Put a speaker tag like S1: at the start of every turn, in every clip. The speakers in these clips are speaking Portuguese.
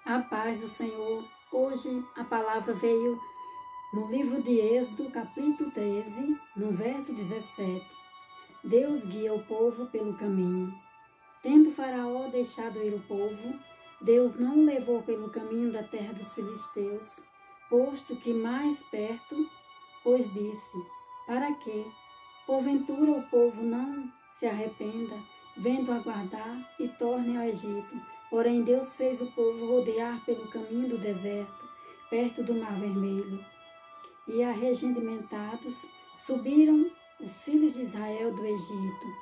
S1: A paz do Senhor. Hoje a palavra veio no livro de Êxodo, capítulo 13, no verso 17. Deus guia o povo pelo caminho. Tendo Faraó deixado ir o povo, Deus não o levou pelo caminho da terra dos filisteus, posto que mais perto, pois disse: para quê? Porventura o povo não se arrependa, vendo aguardar e torne ao Egito. Porém Deus fez o povo rodear pelo caminho do deserto, perto do Mar Vermelho. E arregimentados subiram os filhos de Israel do Egito.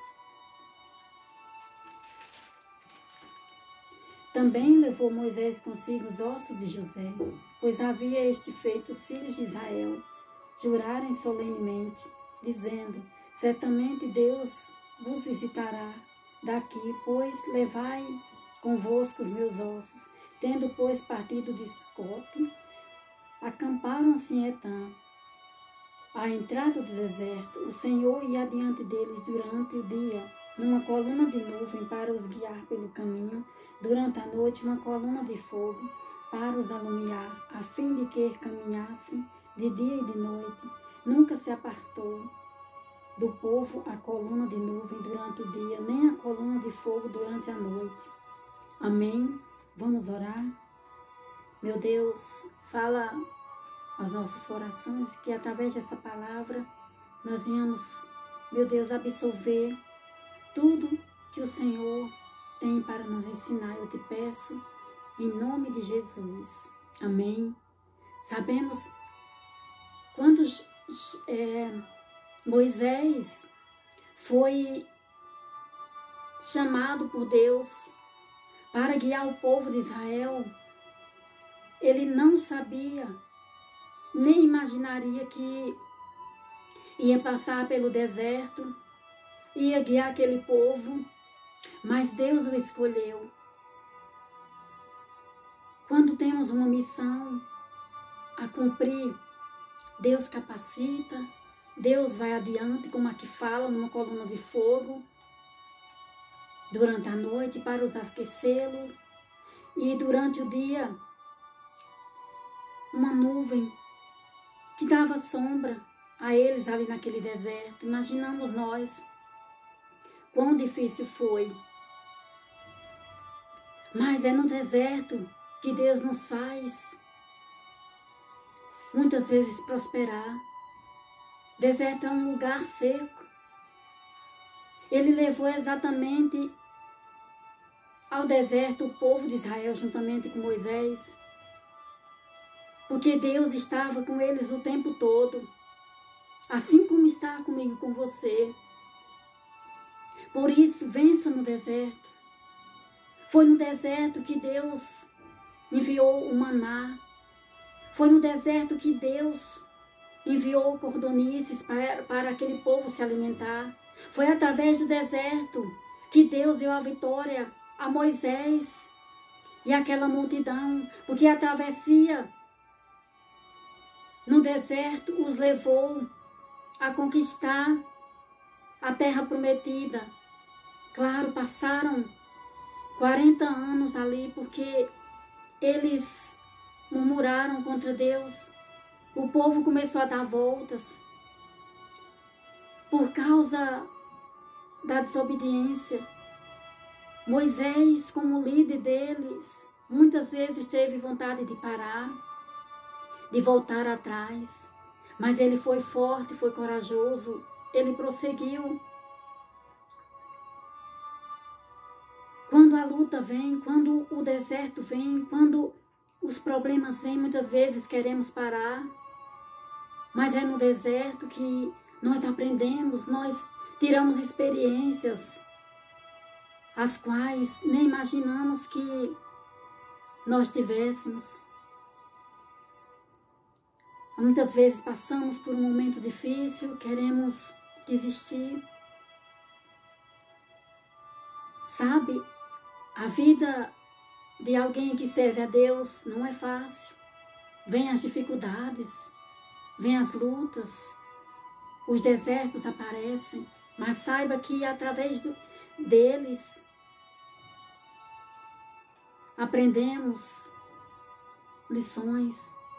S1: Também levou Moisés consigo os ossos de José, pois havia este feito os filhos de Israel jurarem solenemente, dizendo: certamente Deus vos visitará daqui, pois levai convosco os meus ossos. Tendo, pois, partido de Sucote, acamparam-se em Etã, à entrada do deserto. O Senhor ia adiante deles durante o dia, numa coluna de nuvem para os guiar pelo caminho, durante a noite uma coluna de fogo para os alumiar, a fim de que caminhassem de dia e de noite. Nunca se apartou do povo a coluna de nuvem durante o dia, nem a coluna de fogo durante a noite. Amém? Vamos orar? Meu Deus, fala aos nossos corações, que através dessa palavra nós venhamos, meu Deus, absorver tudo que o Senhor tem para nos ensinar. Eu te peço, em nome de Jesus. Amém? Sabemos quando Moisés foi chamado por Deus para guiar o povo de Israel, ele não sabia, nem imaginaria que ia passar pelo deserto, ia guiar aquele povo, mas Deus o escolheu. Quando temos uma missão a cumprir, Deus capacita, Deus vai adiante, como aqui fala, numa coluna de fogo, durante a noite para os aquecê-los, e durante o dia uma nuvem que dava sombra a eles ali naquele deserto. Imaginamos nós quão difícil foi. Mas é no deserto que Deus nos faz muitas vezes prosperar. Deserto é um lugar seco. Ele levou exatamente ao deserto o povo de Israel juntamente com Moisés, porque Deus estava com eles o tempo todo, assim como está comigo e com você. Por isso, vença no deserto. Foi no deserto que Deus enviou o maná. Foi no deserto que Deus enviou cordonices para aquele povo se alimentar. Foi através do deserto que Deus deu a vitória a Moisés e aquela multidão, porque a travessia no deserto os levou a conquistar a terra prometida. Claro, passaram 40 anos ali, porque eles murmuraram contra Deus. O povo começou a dar voltas por causa da desobediência. Moisés, como líder deles, muitas vezes teve vontade de parar, de voltar atrás, mas ele foi forte, foi corajoso, ele prosseguiu. Quando a luta vem, quando o deserto vem, quando os problemas vêm, muitas vezes queremos parar, mas é no deserto que nós aprendemos, nós tiramos experiências, as quais nem imaginamos que nós tivéssemos. Muitas vezes passamos por um momento difícil, queremos desistir. Sabe, a vida de alguém que serve a Deus não é fácil. Vêm as dificuldades, vêm as lutas, os desertos aparecem, mas saiba que através deles aprendemos lições.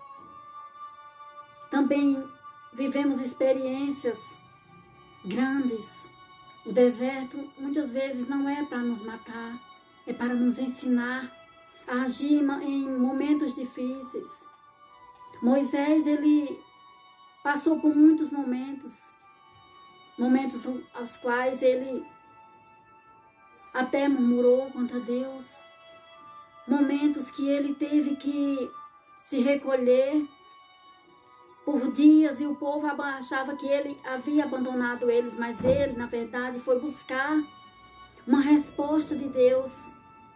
S1: Também vivemos experiências grandes. O deserto muitas vezes não é para nos matar, é para nos ensinar a agir em momentos difíceis. Moisés, ele passou por muitos momentos aos quais ele até murmurou contra Deus, momentos que ele teve que se recolher por dias e o povo achava que ele havia abandonado eles, mas ele, na verdade, foi buscar uma resposta de Deus.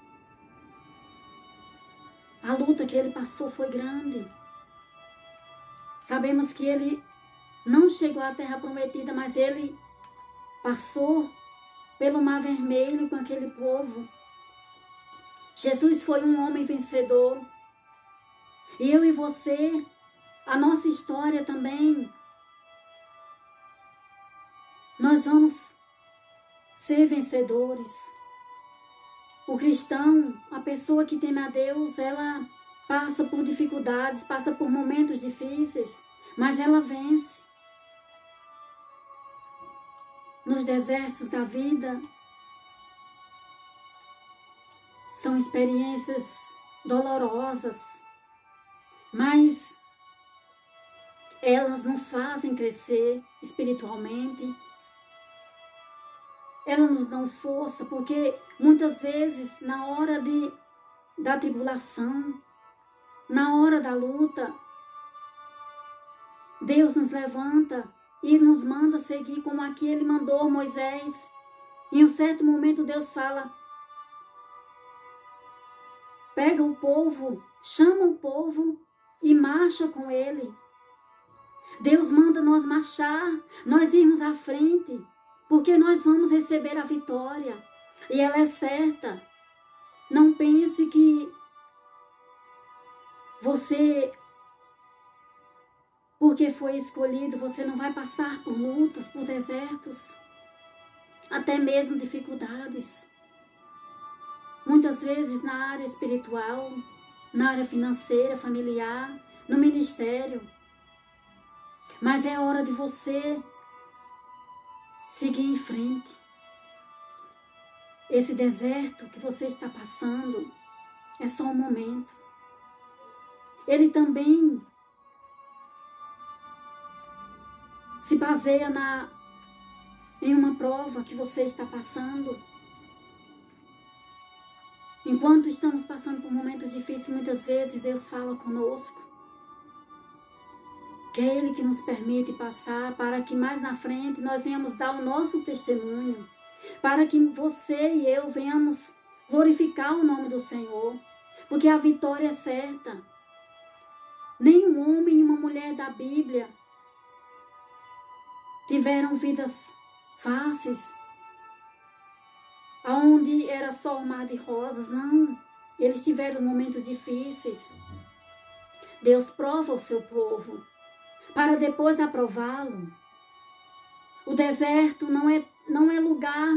S1: A luta que ele passou foi grande. Sabemos que ele não chegou à terra prometida, mas ele passou pelo Mar Vermelho com aquele povo. Jesus foi um homem vencedor. E eu e você, a nossa história também, nós vamos ser vencedores. O cristão, a pessoa que teme a Deus, ela passa por dificuldades, passa por momentos difíceis, mas ela vence. Nos desertos da vida, são experiências dolorosas, mas elas nos fazem crescer espiritualmente. Elas nos dão força, porque muitas vezes, na hora da tribulação, na hora da luta, Deus nos levanta e nos manda seguir como aqui Ele mandou Moisés. Em um certo momento Deus fala, pega o povo, chama o povo e marcha com ele. Deus manda nós marchar, nós irmos à frente, porque nós vamos receber a vitória. E ela é certa. Não pense que você, porque foi escolhido, você não vai passar por lutas, por desertos, até mesmo dificuldades. Muitas vezes na área espiritual, na área financeira, familiar, no ministério. Mas é hora de você seguir em frente. Esse deserto que você está passando é só um momento. Ele também se baseia em uma prova que você está passando. Enquanto estamos passando por momentos difíceis, muitas vezes Deus fala conosco. Que é Ele que nos permite passar, para que mais na frente nós venhamos dar o nosso testemunho. Para que você e eu venhamos glorificar o nome do Senhor. Porque a vitória é certa. Nenhum homem e uma mulher da Bíblia tiveram vidas fáceis, onde era só um mar de rosas. Não, eles tiveram momentos difíceis. Deus prova o seu povo, para depois aprová-lo. O deserto não é lugar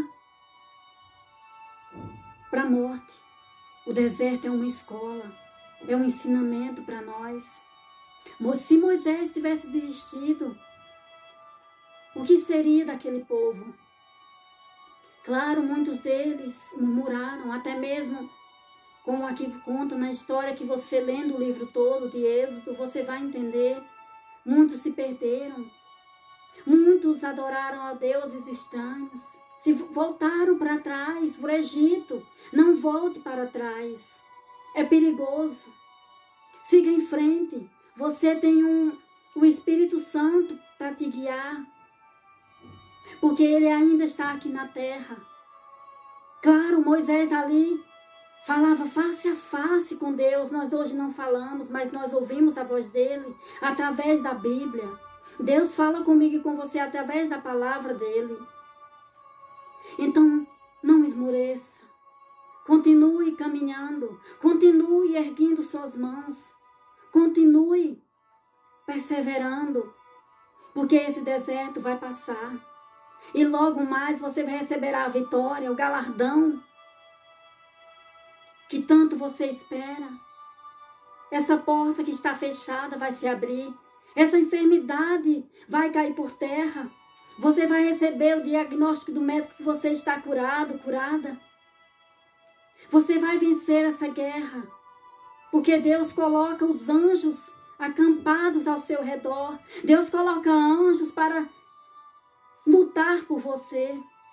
S1: para a morte. O deserto é uma escola, é um ensinamento para nós. Se Moisés tivesse desistido, o que seria daquele povo? Claro, muitos deles murmuraram, até mesmo, como aqui conta na história que você lendo o livro todo de Êxodo, você vai entender. Muitos se perderam, muitos adoraram a deuses estranhos, se voltaram para trás, para o Egito. Não volte para trás, é perigoso. Siga em frente, você tem o Espírito Santo para te guiar, porque Ele ainda está aqui na terra. Claro, Moisés ali falava face a face com Deus. Nós hoje não falamos, mas nós ouvimos a voz dele através da Bíblia. Deus fala comigo e com você através da palavra dele. Então, não esmoreça. Continue caminhando. Continue erguendo suas mãos. Continue perseverando. Porque esse deserto vai passar. E logo mais você receberá a vitória, o galardão que tanto você espera. Essa porta que está fechada vai se abrir. Essa enfermidade vai cair por terra. Você vai receber o diagnóstico do médico que você está curado, curada. Você vai vencer essa guerra. Porque Deus coloca os anjos acampados ao seu redor. Deus coloca anjos para lutar por você.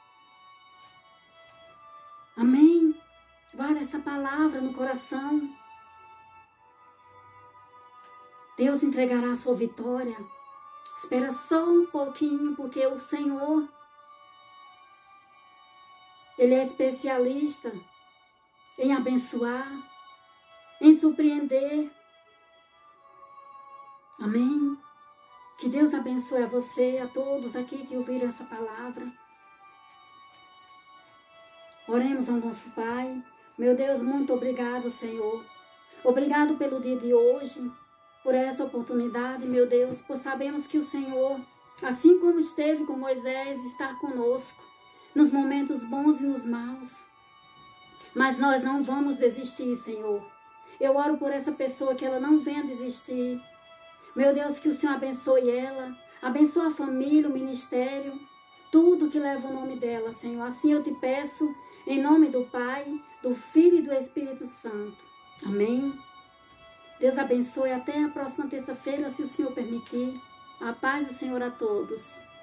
S1: Amém? Guarda essa palavra no coração. Deus entregará a sua vitória. Espera só um pouquinho, porque o Senhor, Ele é especialista em abençoar, em surpreender. Amém? Que Deus abençoe a você, a todos aqui que ouviram essa palavra. Oremos ao nosso Pai. Meu Deus, muito obrigado, Senhor. Obrigado pelo dia de hoje, por essa oportunidade, meu Deus, pois sabemos que o Senhor, assim como esteve com Moisés, está conosco, nos momentos bons e nos maus. Mas nós não vamos desistir, Senhor. Eu oro por essa pessoa que ela não venha desistir. Meu Deus, que o Senhor abençoe ela, abençoe a família, o ministério, tudo que leva o nome dela, Senhor. Assim eu te peço, em nome do Pai, do Filho e do Espírito Santo. Amém. Deus abençoe. Até a próxima terça-feira, se o Senhor permitir. A paz do Senhor a todos.